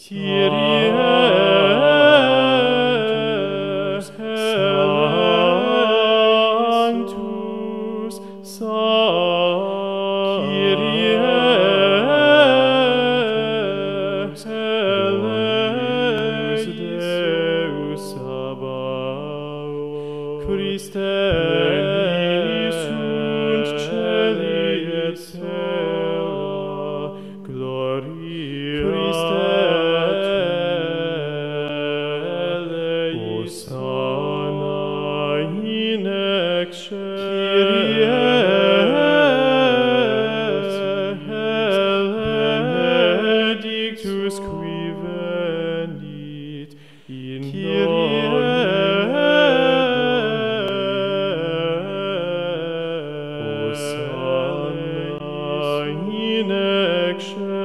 Kyrie Sanctus, Kyrie Deus Sabaoth, Christe sunt celi et terra, gloria Christe Hosanna in excelsis, benedictus qui venit in Hosanna in excelsis.